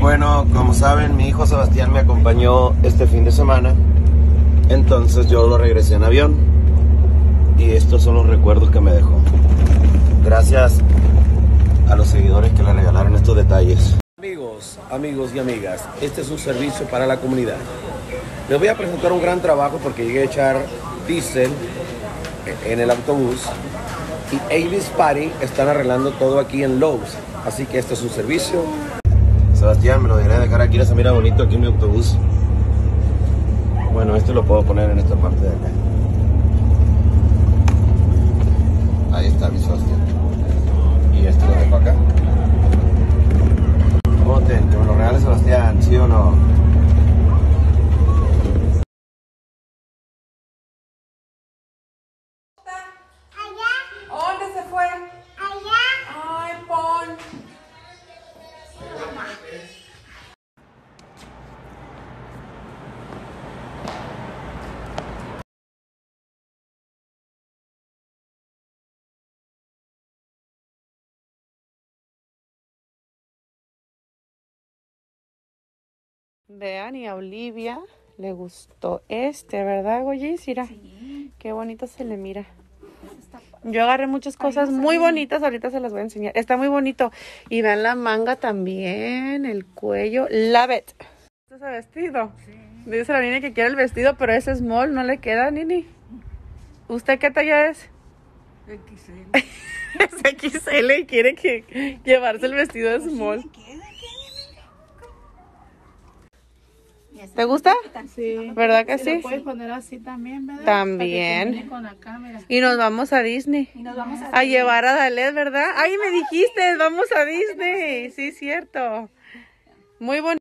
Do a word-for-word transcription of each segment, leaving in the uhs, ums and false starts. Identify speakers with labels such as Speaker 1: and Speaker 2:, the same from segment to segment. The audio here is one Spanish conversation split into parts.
Speaker 1: Bueno, como saben, mi hijo Sebastián me acompañó este fin de semana, entonces yo lo regresé en avión y estos son los recuerdos que me dejó. Gracias a los seguidores que le regalaron estos detalles. Amigos, amigos y amigas, este es un servicio para la comunidad. Les voy a presentar un gran trabajo porque llegué a echar diésel en el autobús y Avis Party están arreglando todo aquí en Lowe's, así que este es un servicio. Sebastián, me lo dejaré dejar aquí, se mira bonito aquí en mi autobús. Bueno, esto lo puedo poner en esta parte de acá. Ahí está mi Sebastián. Y este lo dejo acá. Voten, que me lo regale Sebastián, ¿sí o no?
Speaker 2: ¿Dónde se fue? Allá. Ay, Pon. Vean, y a Olivia le gustó este, ¿verdad, Goyis? Mira, sí. Qué bonito se le mira. Yo agarré muchas cosas muy bonitas, ahorita se las voy a enseñar. Está muy bonito. Y vean la manga también, el cuello. Love it. ¿Este es el vestido? Sí. Dice la niña que quiere el vestido, pero ese small no le queda, Nini. ¿Usted qué talla es?
Speaker 3: equis ele.
Speaker 2: Es equis ele y quiere que llevarse el vestido de small. ¿Te gusta?
Speaker 3: Sí.
Speaker 2: ¿Verdad que sí?
Speaker 3: Lo puedes poner así también, ¿verdad?
Speaker 2: También.
Speaker 3: Con la cámara.
Speaker 2: Y nos vamos a Disney.
Speaker 3: Y nos vamos a,
Speaker 2: a llevar a Dalet, ¿verdad? Ay, me dijiste, vamos a Disney. Sí, cierto. Muy bonito.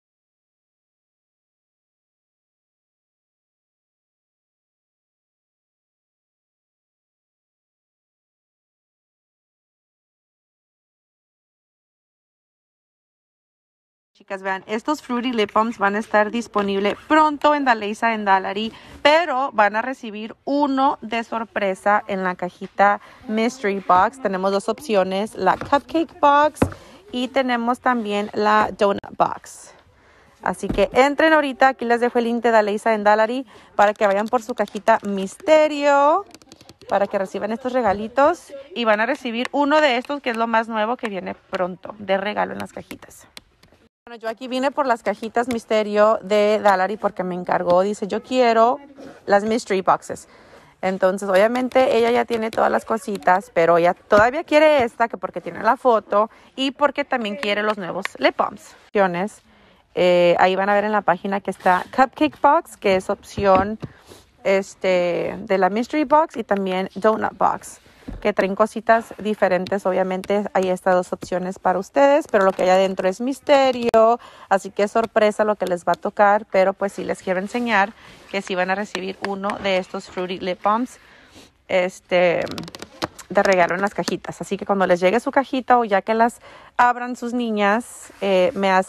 Speaker 2: Chicas, vean, estos Fruity Lip Balms van a estar disponibles pronto en Daleisa en Dalari, pero van a recibir uno de sorpresa en la cajita Mystery Box. Tenemos dos opciones, la Cupcake Box y tenemos también la Donut Box. Así que entren ahorita, aquí les dejo el link de Daleisa en Dalari para que vayan por su cajita Misterio, para que reciban estos regalitos y van a recibir uno de estos que es lo más nuevo que viene pronto de regalo en las cajitas. Bueno, yo aquí vine por las cajitas Misterio de Dalari porque me encargó, dice, yo quiero las Mystery Boxes. Entonces, obviamente, ella ya tiene todas las cositas, pero ella todavía quiere esta, que porque tiene la foto y porque también quiere los nuevos lip balms. Eh, ahí van a ver en la página que está Cupcake Box, que es opción este, de la Mystery Box, y también Donut Box, que traen cositas diferentes. Obviamente hay estas dos opciones para ustedes, pero lo que hay adentro es misterio, así que es sorpresa lo que les va a tocar, pero pues sí les quiero enseñar que sí van a recibir uno de estos Fruity Lip Balms este, de regalo en las cajitas. Así que cuando les llegue su cajita o ya que las abran sus niñas, eh, me hacen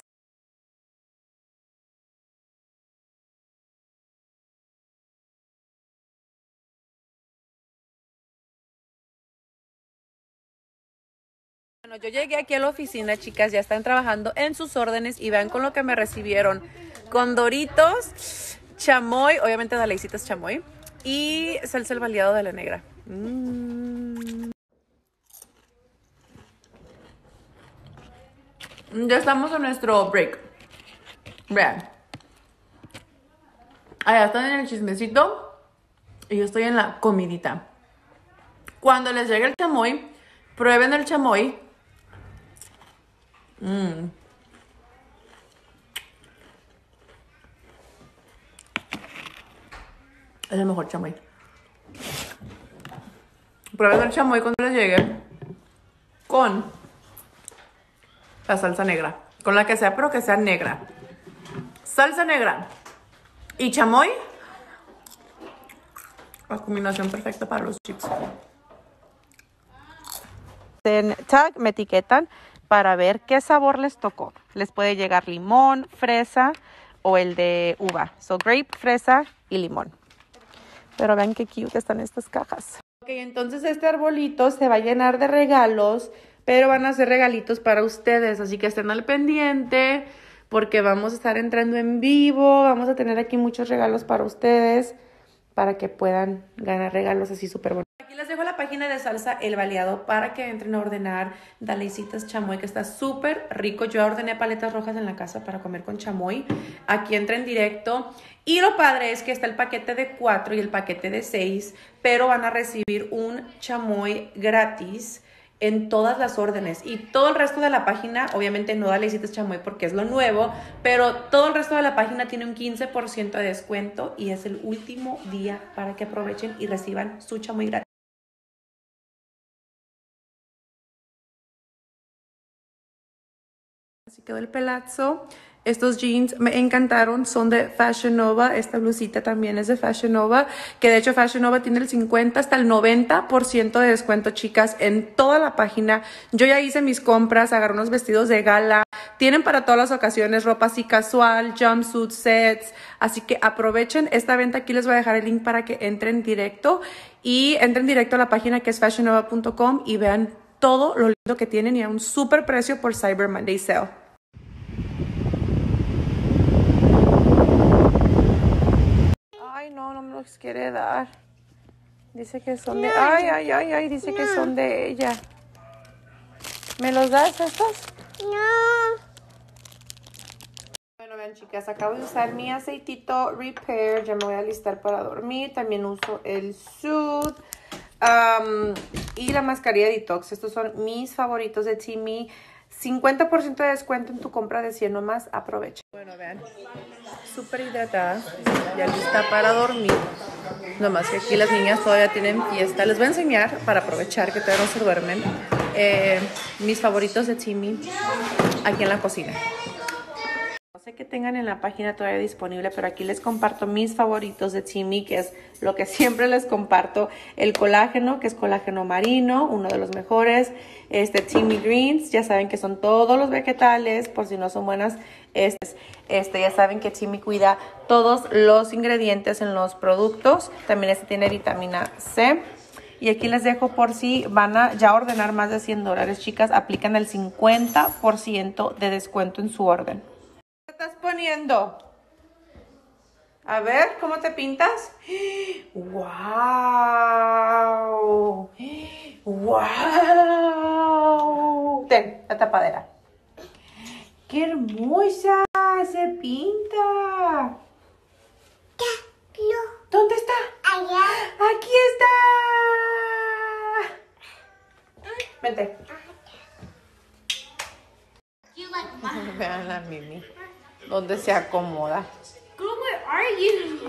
Speaker 2: Bueno, yo llegué aquí a la oficina, chicas, ya están trabajando en sus órdenes y vean con lo que me recibieron. Con Doritos, chamoy, obviamente Dalecita es chamoy, y salsa el baleado de la negra. Mm. Ya estamos en nuestro break. Vean. Allá están en el chismecito y yo estoy en la comidita. Cuando les llegue el chamoy, prueben el chamoy. Mm. Es el mejor chamoy. Prueben el chamoy cuando les llegue con la salsa negra, con la que sea, pero que sea negra. Salsa negra y chamoy, la combinación perfecta para los chips. En tag me etiquetan para ver qué sabor les tocó. Les puede llegar limón, fresa o el de uva. So, grape, fresa y limón. Pero vean qué cute están estas cajas. Ok, entonces este arbolito se va a llenar de regalos, pero van a ser regalitos para ustedes. Así que estén al pendiente porque vamos a estar entrando en vivo, vamos a tener aquí muchos regalos para ustedes, para que puedan ganar regalos así súper bonitos. Aquí les dejo la página de Salsa El Baleado para que entren a ordenar Daleicitas chamoy, que está súper rico. Yo ordené paletas rojas en la casa para comer con chamoy. Aquí entren directo. Y lo padre es que está el paquete de cuatro y el paquete de seis, pero van a recibir un chamoy gratis en todas las órdenes. Y todo el resto de la página, obviamente no Daleicitas chamoy porque es lo nuevo, pero todo el resto de la página tiene un quince por ciento de descuento y es el último día para que aprovechen y reciban su chamoy gratis. Así quedó el pelazo. Estos jeans me encantaron, son de Fashion Nova. Esta blusita también es de Fashion Nova, que de hecho Fashion Nova tiene el cincuenta hasta el noventa por ciento de descuento, chicas, en toda la página. Yo ya hice mis compras, agarré unos vestidos de gala. Tienen para todas las ocasiones, ropa así casual, jumpsuit sets. Así que aprovechen esta venta. Aquí les voy a dejar el link para que entren directo. Y entren directo a la página que es fashion nova punto com y vean todo lo lindo que tienen y a un súper precio por Cyber Monday Sale. Ay, no, no me los quiere dar. Dice que son de... Ay, ay, ay, ay, dice que son de ella. ¿Me los das estos?
Speaker 3: No.
Speaker 2: Bueno, vean, chicas, acabo de usar mi aceitito Repair. Ya me voy a alistar para dormir. También uso el Soothe. Um, y la mascarilla Detox. Estos son mis favoritos de Teami. cincuenta por ciento de descuento en tu compra de cien o más. Aprovecha. Bueno, vean, súper hidratada, ya lista para dormir. Nomás que aquí las niñas todavía tienen fiesta. Les voy a enseñar, para aprovechar que todavía no se duermen, eh, mis favoritos de Teami aquí en la cocina. No sé qué tengan en la página todavía disponible, pero aquí les comparto mis favoritos de Teami, que es lo que siempre les comparto. El colágeno, que es colágeno marino, uno de los mejores. Este Teami Greens, ya saben que son todos los vegetales, por si no son buenas. Este, este ya saben que Teami cuida todos los ingredientes en los productos. También este tiene vitamina C. Y aquí les dejo por si van a ya ordenar más de cien dólares, chicas. Aplican el cincuenta por ciento de descuento en su orden. ¿Qué estás poniendo? A ver, ¿cómo te pintas? ¡Wow! ¡Wow! Ten, la tapadera. ¡Qué hermosa! ¡Se pinta! ¿Dónde está?
Speaker 3: Allá.
Speaker 2: ¡Aquí está! Vente. Vean la Mimi. ¿Dónde se acomoda?
Speaker 3: Girl, where are you?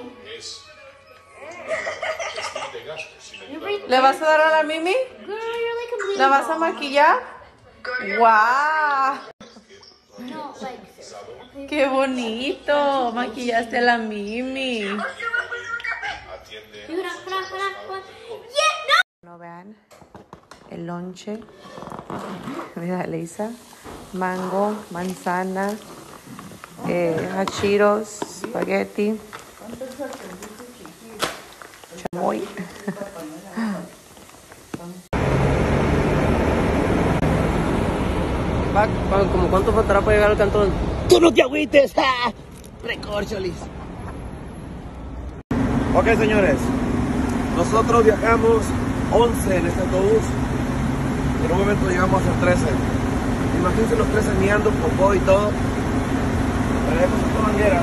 Speaker 2: ¿Le vas a dar a la Mimi?
Speaker 3: Girl, you're like a
Speaker 2: ¿La vas a maquillar? ¡Guau!
Speaker 3: No, like seriously.
Speaker 2: ¡Qué bonito! Maquillaste a la Mimi.
Speaker 3: You gonna, gonna, gonna, gonna. Yeah, no.
Speaker 2: No vean el lonche. Mira, Leisa. Mango, manzana, eh, hachiros, espagueti, chamoy.
Speaker 4: ¿Como cuánto faltará para llegar al cantón?
Speaker 1: ¡Tú no te agüites! ¡Ja! ¡Recorcholis! Ok, señores. Nosotros viajamos once en este autobús. En un momento llegamos a trece. Imagínense los trece miando, popó y todo. Traemos esta manguera.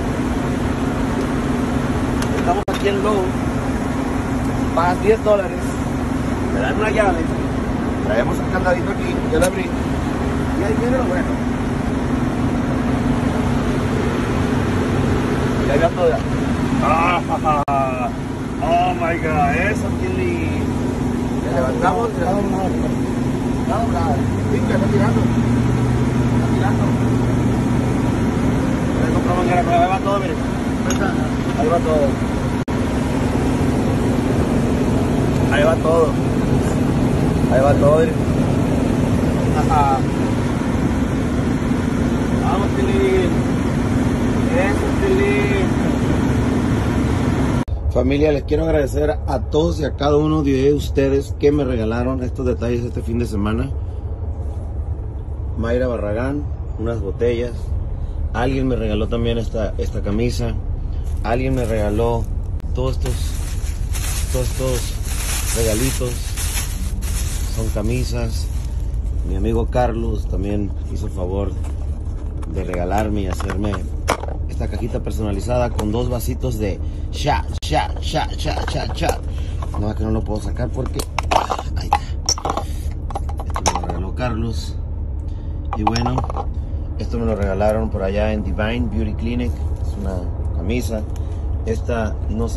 Speaker 1: Estamos aquí en Lowe. Pagas diez dólares. Me dan una llave. Traemos el candadito aquí. Ya la abrí. Y ahí viene lo bueno. Y ahí va toda. ¡Ah! ¡Oh my god! Eso, Kili. Le levantamos y le damos una. Está doblada. Pica, está tirando. Está tirando. Voy a comprar manguera, pero ahí va todo, miren. Ahí va todo. Ahí va todo. Ahí va todo, miren. Ajá. Vamos, Tilín. Eso, Tilín. Familia, les quiero agradecer a todos y a cada uno de ustedes que me regalaron estos detalles este fin de semana. Mayra Barragán, unas botellas. Alguien me regaló también esta, esta camisa. Alguien me regaló todos estos, todos estos regalitos. Son camisas. Mi amigo Carlos también hizo el favor de regalarme y hacerme esta cajita personalizada con dos vasitos de cha, cha, cha, cha, cha, cha. No, que no lo puedo sacar porque... Ahí está. Esto me lo regaló Carlos. Y bueno, esto me lo regalaron por allá en Divine Beauty Clinic. Es una camisa. Esta no sé